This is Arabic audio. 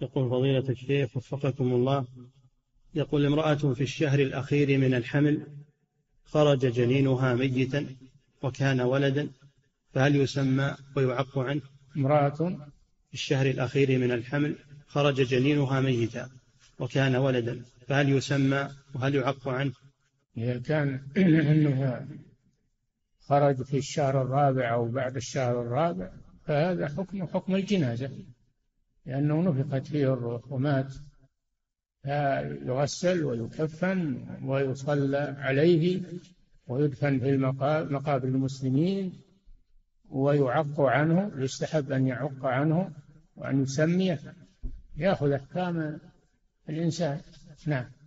يقول فضيلة الشيخ وفقكم الله، يقول امرأة في الشهر الأخير من الحمل خرج جنينها ميتا وكان ولدا، فهل يسمى ويعق عنه؟ امرأة في الشهر الأخير من الحمل خرج جنينها ميتا وكان ولدا، فهل يسمى وهل يعق عنه؟ إذا كان أنه خرج في الشهر الرابع أو بعد الشهر الرابع فهذا حكم الجنازة، لأنه نفخت فيه الروح ومات، يغسل ويكفن ويصلى عليه ويدفن في مقابر المسلمين ويعق عنه، يستحب أن يعق عنه وأن يسميه، يأخذ أحكام الإنسان. نعم.